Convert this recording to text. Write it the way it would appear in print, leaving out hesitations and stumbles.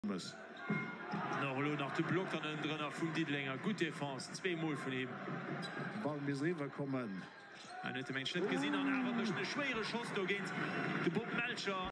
Norlo nach de Block an den Drnner vum Diedlinger gut Defense 2 Mol vun ihm. Ball bis River kommen. Eng Schnitt gesinn an awer duch de schwere Schoss do géint de Bob Melcher.